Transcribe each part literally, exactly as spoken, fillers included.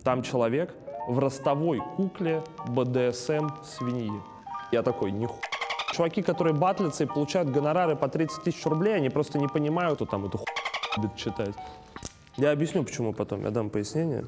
Там человек в ростовой кукле бэ дэ эс эм свиньи. Я такой, нихуя. Чуваки, которые батлятся и получают гонорары по тридцать тысяч рублей, они просто не понимают, вот там эту хуйню любят читать. Я объясню, почему потом, я дам пояснение.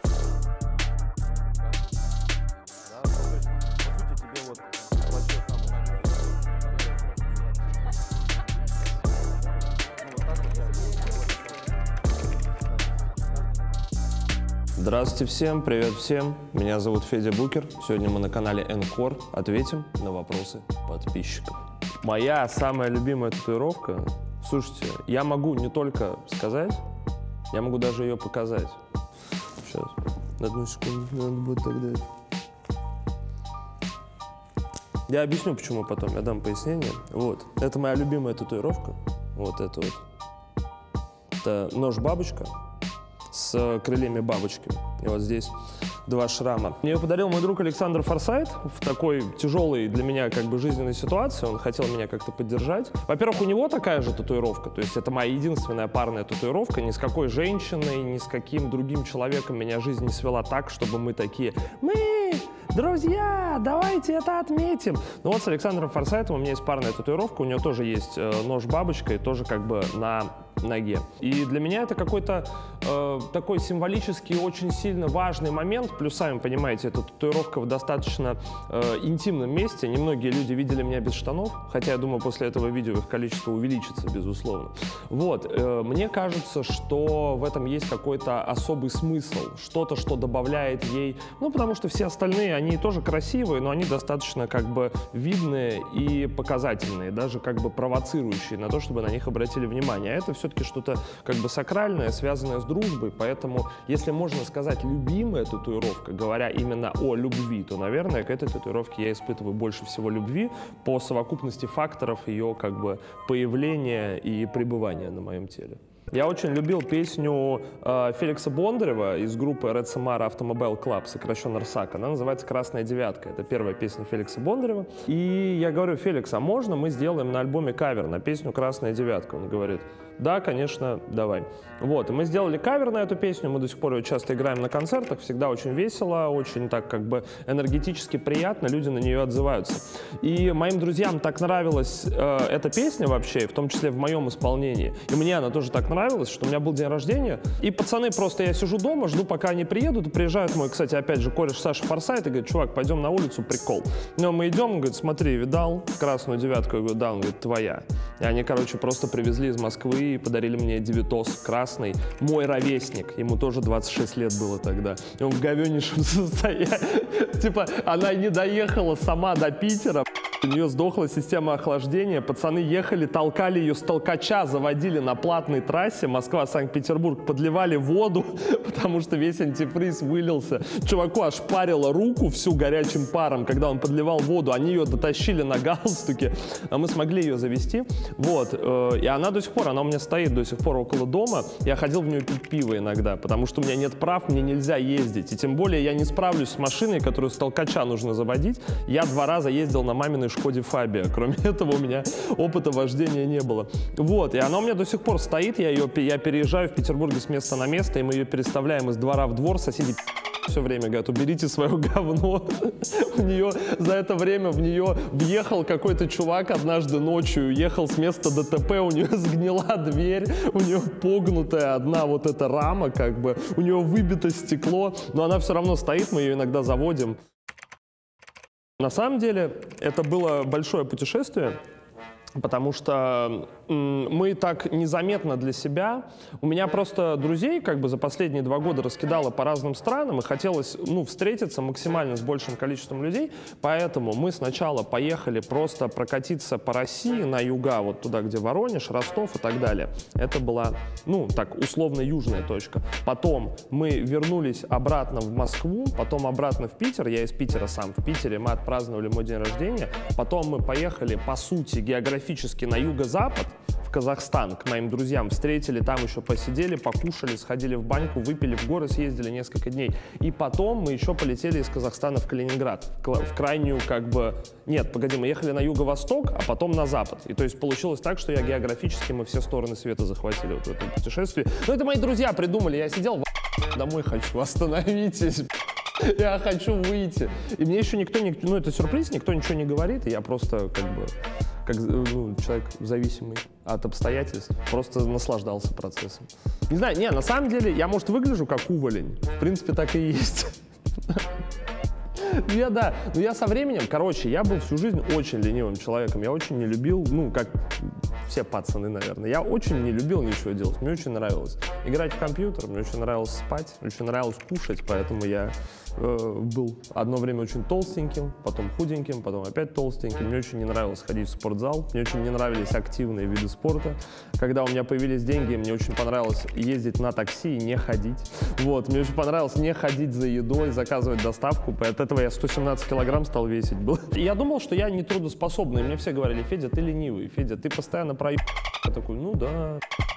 Здравствуйте всем, привет всем. Меня зовут Федя Букер. Сегодня мы на канале Энкор. Ответим на вопросы подписчиков. Моя самая любимая татуировка. Слушайте, я могу не только сказать, я могу даже ее показать. Сейчас, одну секунду, надо будет тогда. Я объясню, почему потом, я дам пояснение. Вот, это моя любимая татуировка. Вот это вот. Это нож-бабочка с крыльями бабочки. И вот здесь два шрама. Мне ее подарил мой друг Александр Форсайт в такой тяжелой для меня как бы жизненной ситуации. Он хотел меня как-то поддержать. Во-первых, у него такая же татуировка. То есть это моя единственная парная татуировка. Ни с какой женщиной, ни с каким другим человеком меня жизнь не свела так, чтобы мы такие: мы, друзья, давайте это отметим. Ну вот с Александром Форсайтом у меня есть парная татуировка. У него тоже есть э, нож-бабочка и тоже как бы на ноге. И для меня это какой-то э, такой символический, очень сильно важный момент. Плюс, сами понимаете, эта татуировка в достаточно э, интимном месте. Немногие люди видели меня без штанов, хотя я думаю, после этого видео их количество увеличится, безусловно. Вот. Э, мне кажется, что в этом есть какой-то особый смысл, что-то, что добавляет ей, ну, потому что все остальные, они тоже красивые, но они достаточно как бы видные и показательные, даже как бы провоцирующие на то, чтобы на них обратили внимание. А это все-таки что-то как бы сакральное, связанное с дружбой, поэтому, если можно сказать любимая татуировка, говоря именно о любви, то, наверное, к этой татуировке я испытываю больше всего любви по совокупности факторов ее как бы появления и пребывания на моем теле. Я очень любил песню э, Феликса Бондарева из группы Red Samara Automobile Club, сокращенно РСАК. Она называется «Красная девятка». Это первая песня Феликса Бондарева. И я говорю: Феликс, а можно мы сделаем на альбоме кавер на песню «Красная девятка»? Он говорит: да, конечно, давай. Вот, и мы сделали кавер на эту песню, мы до сих пор ее часто играем на концертах, всегда очень весело, очень так как бы энергетически приятно, люди на нее отзываются. И моим друзьям так нравилась э, эта песня вообще, в том числе в моем исполнении, и мне она тоже так нравилась, что у меня был день рождения, и пацаны просто, я сижу дома, жду, пока они приедут, и приезжает мой, кстати, опять же, кореш Саша Форсайт, и говорит: чувак, пойдем на улицу, прикол. Но мы идем, он говорит: смотри, видал красную девятку? Я говорю: да. Он говорит: твоя. И они, короче, просто привезли из Москвы и подарили мне девятос красный. Мой ровесник, ему тоже двадцать шесть лет было тогда. И он в говеннейшем состоянии. Типа, она не доехала сама до Питера. У нее сдохла система охлаждения. Пацаны ехали, толкали ее с толкача, заводили на платной трассе Москва-Санкт-Петербург, подливали воду, потому что весь антифриз вылился. Чуваку аж парило руку всю горячим паром, когда он подливал воду. Они ее дотащили на галстуке, а мы смогли ее завести. Вот. И она до сих пор, она у меня стоит до сих пор около дома. Я ходил в нее пить пиво иногда, потому что у меня нет прав, мне нельзя ездить. И тем более я не справлюсь с машиной, которую с толкача нужно заводить. Я два раза ездил на маминой Шкоде Фабия. Кроме этого у меня опыта вождения не было. Вот, и она у меня до сих пор стоит, я, ее, я переезжаю в Петербурге с места на место, и мы ее переставляем из двора в двор, соседи все время говорят: уберите свое говно. У нее за это время в нее въехал какой-то чувак однажды ночью, ехал с места ДТП, у нее сгнила дверь, у нее погнутая одна вот эта рама, как бы, у нее выбито стекло, но она все равно стоит, мы ее иногда заводим. На самом деле, это было большое путешествие, потому что мы так незаметно для себя. У меня просто друзей как бы за последние два года раскидало по разным странам, и хотелось, ну, встретиться максимально с большим количеством людей, поэтому мы сначала поехали просто прокатиться по России на юга, вот туда, где Воронеж, Ростов и так далее. Это была, ну, так, условно южная точка. Потом мы вернулись обратно в Москву, потом обратно в Питер. Я из Питера сам. В Питере мы отпраздновали мой день рождения. Потом мы поехали, по сути, географически на юго-запад, в Казахстан, к моим друзьям. Встретили, там еще посидели, покушали, сходили в баньку, выпили, в горы съездили несколько дней. И потом мы еще полетели из Казахстана в Калининград, в крайнюю как бы... Нет, погоди, мы ехали на юго-восток, а потом на запад. И то есть получилось так, что я географически, мы все стороны света захватили вот в этом путешествии. Но это мои друзья придумали, я сидел в домой хочу, остановитесь, я хочу выйти. И мне еще никто, не, ну это сюрприз, никто ничего не говорит, и я просто как бы, как ну, человек зависимый от обстоятельств, просто наслаждался процессом. Не знаю, не, на самом деле, я, может, выгляжу как уволень, в принципе, так и есть. Ну я, да, но я со временем, короче, я был всю жизнь очень ленивым человеком, я очень не любил, ну, как все пацаны, наверное, я очень не любил ничего делать, мне очень нравилось играть в компьютер, мне очень нравилось спать, мне очень нравилось кушать, поэтому я э, был одно время очень толстеньким, потом худеньким, потом опять толстеньким, мне очень не нравилось ходить в спортзал, мне очень не нравились активные виды спорта, когда у меня появились деньги, мне очень понравилось ездить на такси и не ходить, вот, мне очень понравилось не ходить за едой, заказывать доставку, от этого я сто семнадцать килограмм стал весить был. И я думал, что я не трудоспособный. И мне все говорили: Федя, ты ленивый, Федя, ты постоянно проеб... Я такой, ну да,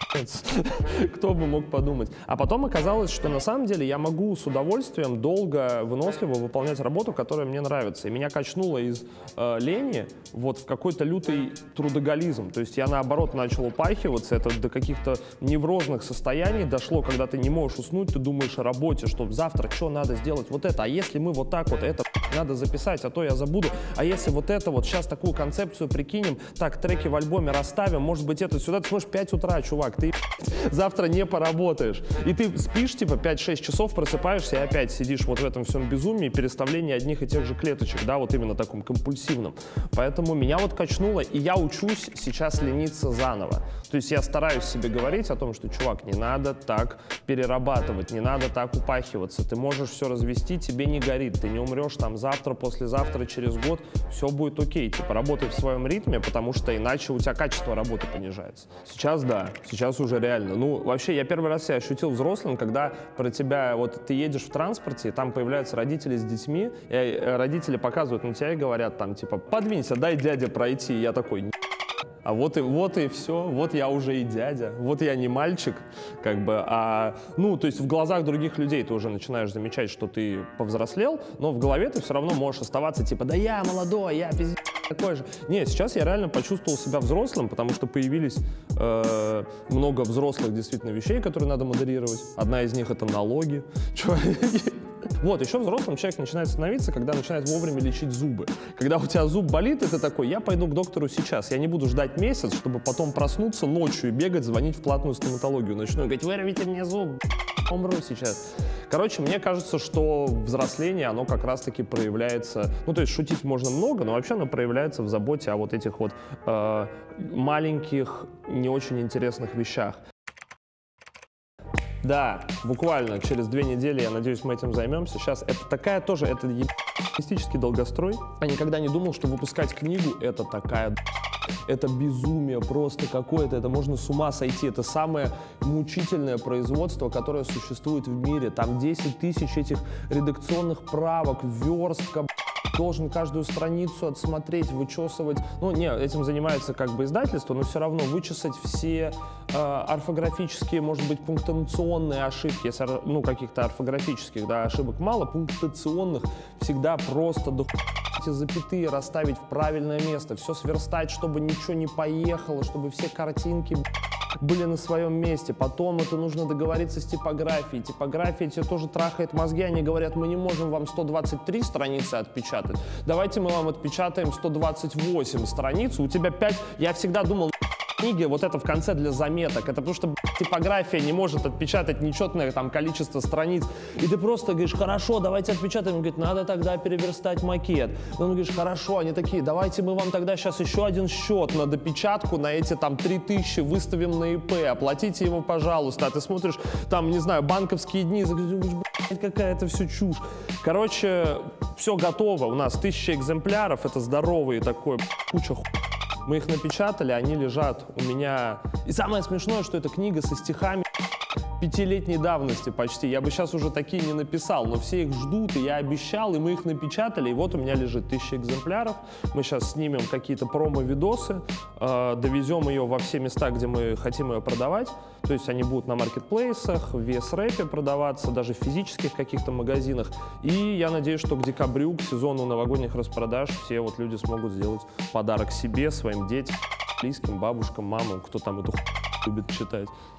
кто бы мог подумать. А потом оказалось, что на самом деле я могу с удовольствием долго, выносливо выполнять работу, которая мне нравится. И меня качнуло из э, лени вот в какой-то лютый трудоголизм. То есть я наоборот начал упахиваться. Это до каких-то неврозных состояний дошло, когда ты не можешь уснуть, ты думаешь о работе, что завтра что надо сделать, вот это. А если мы вот так вот, это надо записать, а то я забуду. А если вот это вот, сейчас такую концепцию прикинем, так, треки в альбоме расставим, может быть, это сюда, ты смотришь, пять утра, чувак, ты завтра не поработаешь. И ты спишь, типа, пять-шесть часов, просыпаешься и опять сидишь вот в этом всем безумии, переставлении одних и тех же клеточек, да, вот именно таком компульсивном. Поэтому меня вот качнуло, и я учусь сейчас лениться заново. То есть я стараюсь себе говорить о том, что, чувак, не надо так перерабатывать, не надо так упахиваться, ты можешь все развести, тебе не горит, ты не умрешь там завтра, послезавтра, через год, все будет окей, типа, работай в своем ритме, потому что иначе у тебя качество работы понижается. Сейчас да, сейчас уже реально. Ну, вообще, я первый раз себя ощутил взрослым, когда про тебя, вот ты едешь в транспорте, и там появляются родители с детьми, и родители показывают на тебя и говорят там, типа, подвинься, дай дяде пройти. И я такой, а вот и, вот и все, вот я уже и дядя, вот я не мальчик, как бы, а, ну, то есть в глазах других людей ты уже начинаешь замечать, что ты повзрослел, но в голове ты все равно можешь оставаться, типа, да я молодой, я пиздец такой же. Не, сейчас я реально почувствовал себя взрослым, потому что появились э, много взрослых действительно вещей, которые надо модерировать. Одна из них — это налоги. Вот, еще взрослым человек начинает становиться, когда начинает вовремя лечить зубы. Когда у тебя зуб болит, и ты такой, я пойду к доктору сейчас, я не буду ждать месяц, чтобы потом проснуться ночью и бегать, звонить в платную стоматологию. Начну говорить, вырвите мне зуб, умру сейчас. Короче, мне кажется, что взросление, оно как раз-таки проявляется, ну, то есть шутить можно много, но вообще оно проявляется в заботе о вот этих вот э, маленьких, не очень интересных вещах. Да, буквально через две недели, я надеюсь, мы этим займемся. Сейчас это такая тоже, это ебанистический долгострой. Я никогда не думал, что выпускать книгу — это такая... Это безумие просто какое-то, это можно с ума сойти. Это самое мучительное производство, которое существует в мире. Там десять тысяч этих редакционных правок, верстка, должен каждую страницу отсмотреть, вычесывать. Ну, не, этим занимается как бы издательство, но все равно вычесать все э, орфографические, может быть, пунктуационные ошибки. Если, ну, каких-то орфографических, да, ошибок мало, пунктуационных всегда просто до эти запятые расставить в правильное место, все сверстать, чтобы ничего не поехало, чтобы все картинки были на своем месте. Потом это нужно договориться с типографией. Типография тебе тоже трахает мозги. Они говорят, мы не можем вам сто двадцать три страницы отпечатать. Давайте мы вам отпечатаем сто двадцать восемь страниц. У тебя пять... Я всегда думал, книги, вот это в конце для заметок. Это потому что типография не может отпечатать нечетное там количество страниц. И ты просто говоришь, хорошо, давайте отпечатаем. Он говорит, надо тогда переверстать макет. И он говорит, хорошо. Они такие, давайте мы вам тогда сейчас еще один счет на допечатку, на эти там три тысячи выставим на ИП. Оплатите его, пожалуйста. А ты смотришь, там, не знаю, банковские дни. Блядь, какая-то все чушь. Короче, все готово. У нас тысяча экземпляров. Это здоровые такой, куча хуй. Мы их напечатали, они лежат у меня. И самое смешное, что это книга со стихами пятилетней давности почти. Я бы сейчас уже такие не написал, но все их ждут, и я обещал, и мы их напечатали, и вот у меня лежит тысяча экземпляров. Мы сейчас снимем какие-то промо-видосы, э, довезем ее во все места, где мы хотим ее продавать. То есть они будут на маркетплейсах, в ви эс рэпе продаваться, даже в физических каких-то магазинах. И я надеюсь, что к декабрю, к сезону новогодних распродаж, все вот люди смогут сделать подарок себе, своим детям, близким, бабушкам, мамам, кто там эту хуйню любит читать.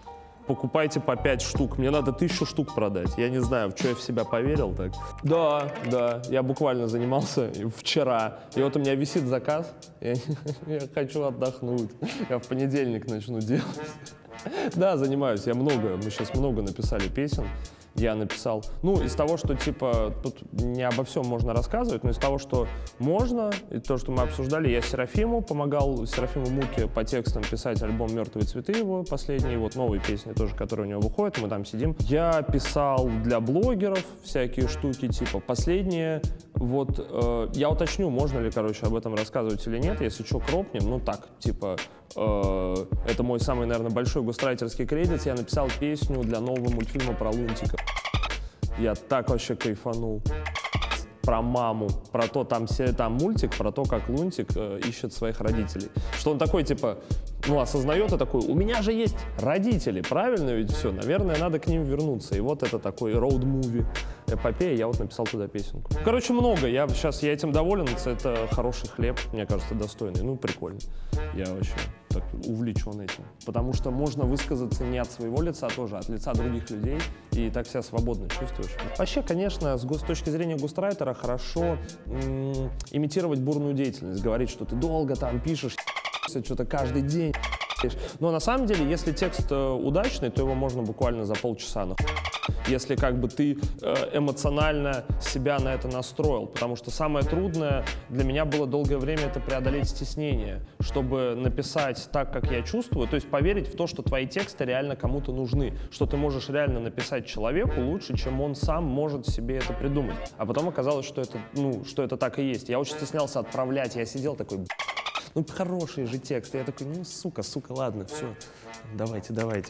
покупайте по пять штук, мне надо тысячу штук продать. Я не знаю, в что я в себя поверил так. Да, да, я буквально занимался вчера, и вот у меня висит заказ, я, я хочу отдохнуть, я в понедельник начну делать. Да, занимаюсь, я много, мы сейчас много написали песен. Я написал, ну, из того, что, типа, тут не обо всем можно рассказывать, но из того, что можно, и то, что мы обсуждали, я Серафиму помогал, Серафиму Муке по текстам писать альбом «Мертвые цветы» его последний, вот новые песни тоже, которые у него выходят, мы там сидим. Я писал для блогеров всякие штуки, типа, последние, вот, э, я уточню, можно ли, короче, об этом рассказывать или нет, если что, кропнем, ну, так, типа, э, это мой самый, наверное, большой густрайтерский кредит, я написал песню для нового мультфильма про Лунтика. Я так вообще кайфанул. Про маму, про то, там, там мультик, про то, как Лунтик э, ищет своих родителей. Что он такой, типа, ну, осознает и такой, у меня же есть родители, правильно ведь все, наверное, надо к ним вернуться. И вот это такой роуд-муви, эпопея, я вот написал туда песенку. Короче, много, я сейчас, я этим доволен, это хороший хлеб, мне кажется, достойный, ну, прикольно. Я вообще так увлечен этим, потому что можно высказаться не от своего лица тоже, а от лица других людей, и так себя свободно чувствуешь. Вообще, конечно, с, с точки зрения густрайтера хорошо м- имитировать бурную деятельность, говорить, что ты долго там пишешь, что-то каждый день. Но на самом деле, если текст удачный, то его можно буквально за полчаса нахуй. Если как бы ты эмоционально себя на это настроил. Потому что самое трудное для меня было долгое время это преодолеть стеснение, чтобы написать так, как я чувствую, то есть поверить в то, что твои тексты реально кому-то нужны, что ты можешь реально написать человеку лучше, чем он сам может себе это придумать. А потом оказалось, что это, ну, что это так и есть. Я очень стеснялся отправлять, я сидел такой... Ну, хорошие же тексты. Я такой, ну, сука, сука, ладно, все, давайте, давайте.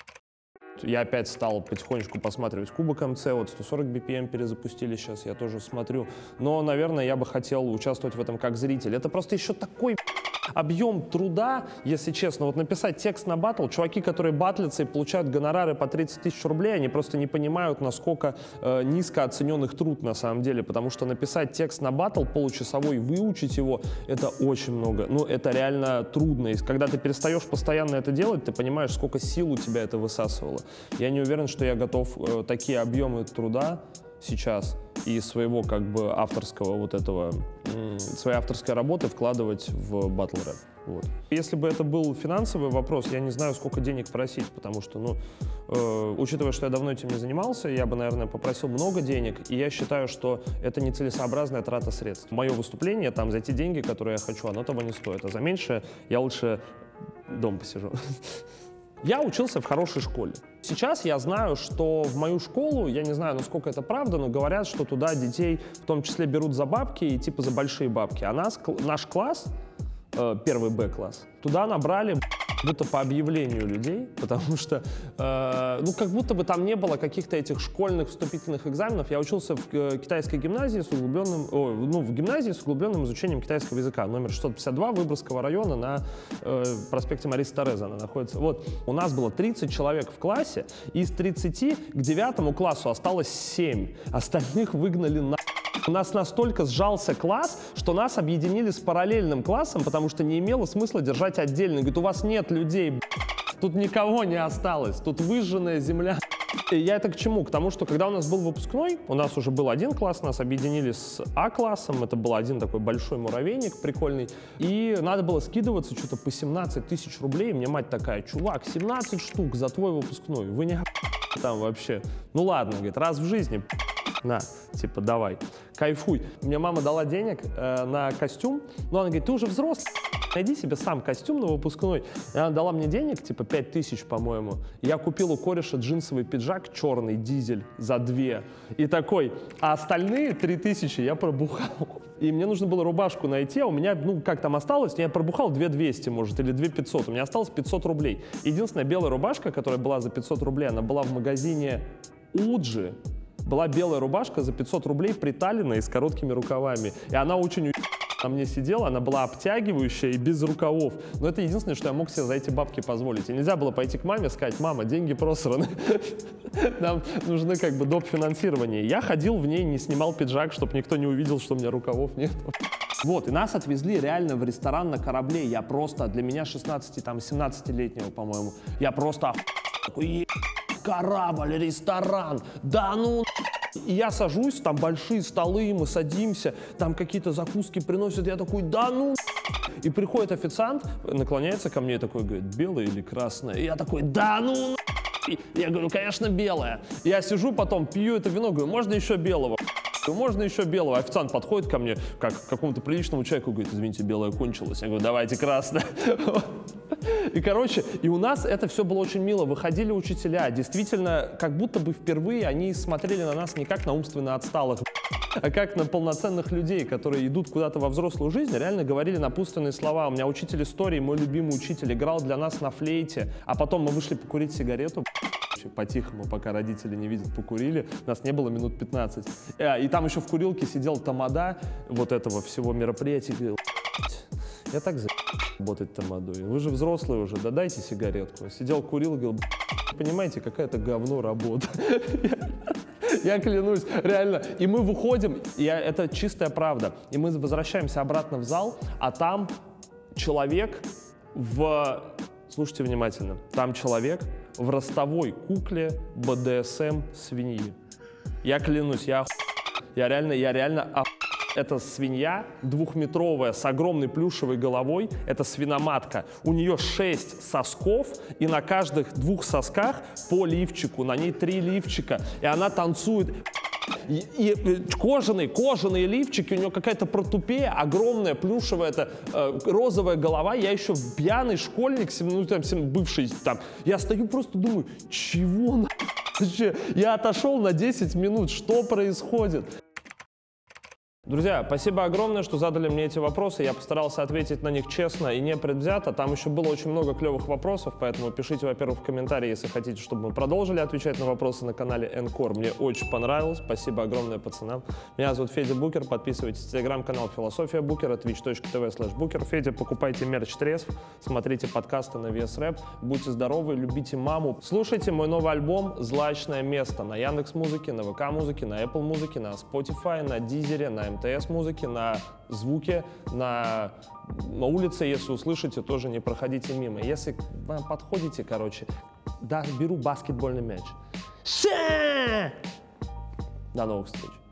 Я опять стал потихонечку посматривать Кубок МЦ, вот сто сорок би пи эм перезапустили сейчас, я тоже смотрю. Но, наверное, я бы хотел участвовать в этом как зритель. Это просто еще такой объем труда, если честно. Вот написать текст на баттл, чуваки, которые батлятся и получают гонорары по тридцать тысяч рублей, они просто не понимают, насколько э, низко оценен их труд на самом деле. Потому что написать текст на баттл получасовой, выучить его, это очень много. Ну, это реально трудно. И когда ты перестаешь постоянно это делать, ты понимаешь, сколько сил у тебя это высасывало. Я не уверен, что я готов э, такие объемы труда сейчас и своего как бы авторского вот этого, своей авторской работы вкладывать в батл рэп. Вот. Если бы это был финансовый вопрос, я не знаю, сколько денег просить, потому что, ну, э, учитывая, что я давно этим не занимался, я бы, наверное, попросил много денег, и я считаю, что это нецелесообразная трата средств. Мое выступление, там, за те деньги, которые я хочу, оно того не стоит, а за меньшее я лучше дома посижу. Я учился в хорошей школе. Сейчас я знаю, что в мою школу, я не знаю, насколько это правда, но говорят, что туда детей в том числе берут за бабки и типа за большие бабки. А нас, наш класс, э, первый Б-класс, туда набрали будто по объявлению людей, потому что, э, ну, как будто бы там не было каких-то этих школьных вступительных экзаменов. Я учился в э, китайской гимназии с углубленным, о, ну, в гимназии с углубленным изучением китайского языка, номер шестьсот пятьдесят два Выборгского района на э, проспекте Мариса Тереза она находится. Вот, у нас было тридцать человек в классе, и из тридцати к девятому классу осталось семь, остальных выгнали на... У нас настолько сжался класс, что нас объединили с параллельным классом, потому что не имело смысла держать отдельно. Говорит, у вас нет людей, тут никого не осталось, тут выжженная земля. И я это к чему? К тому, что когда у нас был выпускной, у нас уже был один класс, нас объединили с А-классом, это был один такой большой муравейник прикольный, и надо было скидываться что-то по семнадцать тысяч рублей. Мне мать такая, чувак, семнадцать штук за твой выпускной, вы не там вообще. Ну ладно, говорит, раз в жизни. На, типа, давай, кайфуй. Мне мама дала денег э, на костюм, но она говорит, ты уже взрослый, найди себе сам костюм на выпускной. И она дала мне денег, типа, пять тысяч, по-моему. Я купил у кореша джинсовый пиджак черный, дизель, за две. И такой, а остальные три тысячи я пробухал. И мне нужно было рубашку найти, а у меня, ну, как там осталось, я пробухал две двести, может, или две пятьсот. У меня осталось пятьсот рублей. Единственная белая рубашка, которая была за пятьсот рублей, она была в магазине Уджи. Была белая рубашка за пятьсот рублей, приталенная и с короткими рукавами. И она очень на мне сидела, она была обтягивающая и без рукавов. Но это единственное, что я мог себе за эти бабки позволить. И нельзя было пойти к маме и сказать, мама, деньги просраны. Нам нужны как бы доп. Финансирование. Я ходил в ней, не снимал пиджак, чтобы никто не увидел, что у меня рукавов нет. Вот, и нас отвезли реально в ресторан на корабле. Я просто, для меня шестнадцати-семнадцатилетнего, по-моему, я просто такой, корабль, ресторан, да ну. И я сажусь, там большие столы, мы садимся, там какие-то закуски приносят, я такой, да ну. И приходит официант, наклоняется ко мне и такой, говорит, белое или красное? И я такой, да ну. Я говорю, конечно, белое. Я сижу потом, пью это вино, говорю, можно еще белого? Можно еще белого. Официант подходит ко мне, как к какому-то приличному человеку, говорит, извините, белое кончилось. Я говорю, давайте красное. И, короче, и у нас это все было очень мило. Выходили учителя, действительно, как будто бы впервые они смотрели на нас не как на умственно отсталых, а как на полноценных людей, которые идут куда-то во взрослую жизнь, реально говорили напутственные слова. У меня учитель истории, мой любимый учитель, играл для нас на флейте, а потом мы вышли покурить сигарету. По-тихому, пока родители не видят, покурили. Нас не было минут пятнадцать. И там еще в курилке сидел тамада вот этого всего мероприятия. И говорил, я так за работать тамадой. Вы же взрослые уже, да дайте сигаретку. Сидел, курил, говорил, понимаете, какая-то говно работа. Я клянусь, реально. И мы выходим, и это чистая правда. И мы возвращаемся обратно в зал, а там человек в... Слушайте внимательно. Там человек в ростовой кукле бэ дэ эс эм свиньи. Я клянусь, я оху... Я реально, я реально оху... Это свинья двухметровая с огромной плюшевой головой. Это свиноматка. У нее шесть сосков, и на каждых двух сосках по лифчику. На ней три лифчика. И она танцует. И, и кожаные, кожаные лифчики, у нее какая-то протупея, огромная плюшевая, это э, розовая голова. Я еще пьяный школьник, ну, там, бывший там. Я стою просто думаю, чего на... Я отошел на десять минут, что происходит? Друзья, спасибо огромное, что задали мне эти вопросы. Я постарался ответить на них честно и непредвзято. Там еще было очень много клевых вопросов, поэтому пишите, во-первых, в комментарии, если хотите, чтобы мы продолжили отвечать на вопросы на канале Энкор. Мне очень понравилось. Спасибо огромное пацанам. Меня зовут Федя Букер. Подписывайтесь на телеграм-канал Философия Букера, твич точка ти ви слэш букер. Федя, покупайте мерч Трезв, смотрите подкасты на ви эс рэп. Будьте здоровы, любите маму. Слушайте мой новый альбом «Злачное место» на Яндекс.Музыке, на вэ ка-музыке, на Apple музыке, на Spotify, на Дизере, на эм тэ эс-музыки, на звуке, на, на улице, если услышите, тоже не проходите мимо. Если вам подходите, короче, да, беру баскетбольный мяч. Ша! До новых встреч!